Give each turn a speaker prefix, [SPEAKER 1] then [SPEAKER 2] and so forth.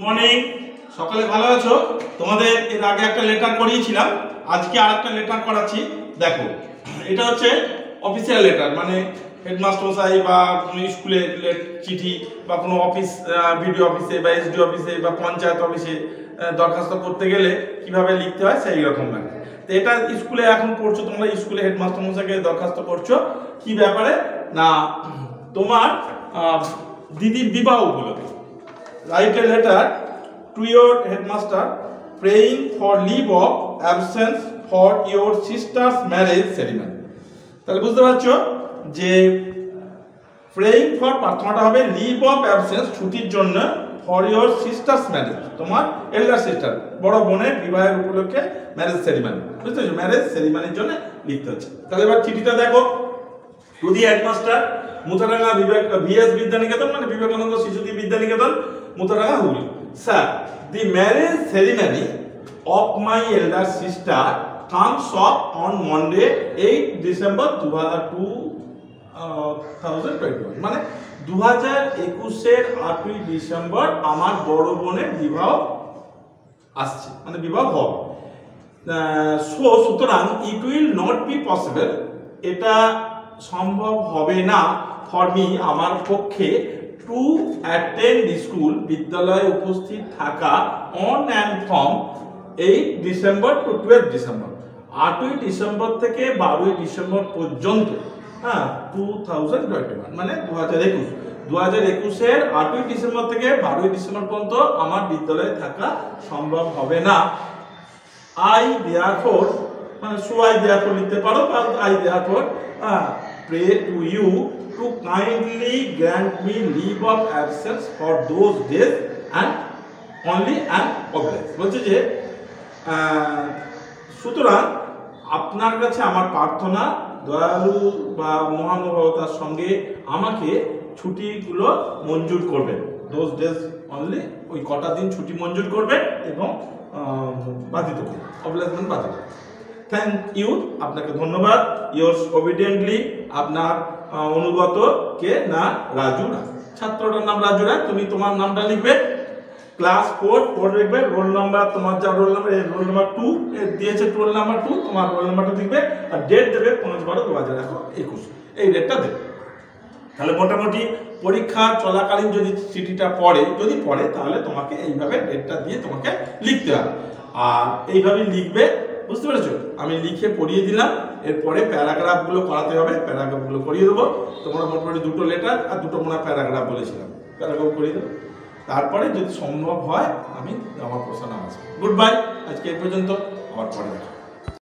[SPEAKER 1] Morning, সকালে ভালো আছো? তোমাদের এর আগে একটা লেটার করিয়েছিলাম, আজকে আরেকটা লেটার করাচ্ছি। দেখো, এটা হচ্ছে অফিসিয়াল লেটার, মানে হেডমাস্টার মশাই বা কোনো স্কুলের চিঠি বা কোনো অফিস, বিডিও অফিসে বা এসডি অফিসে বা পঞ্চায়েত অফিসে দরখাস্ত করতে গেলে কিভাবে লিখতে হয় সেই রকম লাগে। তো এটা স্কুলে এখন পড়ছো, তোমরা স্কুলে হেডমাস্টার মশাইকে দরখাস্ত করছো কি ব্যাপারে না, তোমার দিদির বিবাহ উপলক্ষে। Write a letter to your headmaster praying for leave of absence for your sister's marriage ceremony. তাহলে বুঝতে পারছো যে praying for প্রার্থনাটা হবে leave of absence ছুটির জন্য for your sister's marriage, তোমার elder sister বড় বোনের বিবাহের উপলক্ষে ম্যারেজ সেরিমনি। বুঝতে পারছো, ম্যারেজ সেরিমনির জন্য লিখতে হচ্ছে। তাহলে এবার চিঠিটা দেখো, to the headmaster, Muthadanga VS Vidyaniketan, মানে বিবেকানন্দ শিশুদি Vidyaniketan, Muthadanga, Hooghly. Sir, the marriage ceremony of my elder sister comes up on Monday 8 December 2021, মানে 2021-এর 8ই ডিসেম্বর আমার বড় বোনের বিবাহ আসছে, মানে বিবাহ হবে। সুতরাং it will not be possible, এটা সম্ভব হবে না ফর মি, আমার পক্ষে, টু অ্যাটেন্ড স্কুল, বিদ্যালয়ে উপস্থিত থাকা, on and from 8 December to 12 December, 8ই ডিসেম্বর থেকে 12ই ডিসেম্বর পর্যন্ত, 2021, মানে 2021-এর 8ই ডিসেম্বর থেকে 12ই ডিসেম্বর পর্যন্ত আমার বিদ্যালয়ে থাকা সম্ভব হবে না। আই দেয়ারফোর, মানে সো আই দেয়ারফোর লিখতে পারো, বা I therefore pray to you to kindly grant me leave of absence for those days and only and oblige. বলছে যে সুতরাং আপনার কাছে আমার প্রার্থনা, দয়ালু বা মহানুভবতার সঙ্গে আমাকে ছুটিগুলো মঞ্জুর করবেন, those days only, ওই কটা দিন ছুটি মঞ্জুর করবেন এবং বাধিত করবেন, oblige মানে বাধিত। থ্যাংক ইউ, আপনাকে ধন্যবাদ। ইয়োর্স ওবিডিয়েন্টলি, আপনার অনুগত কে না, রাজু রায়। ছাত্রটার নাম রাজু রায়, তুমি তোমার নামটা লিখবে, ক্লাস 4 লিখবে, রোল নাম্বার, তোমার যা রোল নাম্বার, রোল নাম্বার 2 দিয়েছে, রোল নাম্বার 2, তোমার রোল নাম্বারটা লিখবে, আর ডেট দেবে 15/12/2021, এই ডেটটা দেবে। তাহলে মোটামুটি পরীক্ষা চলাকালীন যদি চিঠিটা যদি পড়ে তাহলে তোমাকে এইভাবে ডেটটা দিয়ে তোমাকে লিখতে হবে, আর এইভাবে লিখবে। বুঝতে পেরেছো? আমি লিখে পড়িয়ে দিলাম, এরপরে প্যারাগ্রাফগুলো করাতে হবে, প্যারাগ্রাফগুলো করিয়ে দেবো। তোমরা মোটামুটি 2টো লেটার আর 2টো প্যারাগ্রাফ বলেছিলাম, প্যারাগ্রাফ করিয়ে দেবো। তারপরে যদি সম্ভব হয় আমি আমার প্রশ্ন আসবো। গুড বাই, আজকে এই পর্যন্ত, আবার পরে দেখা।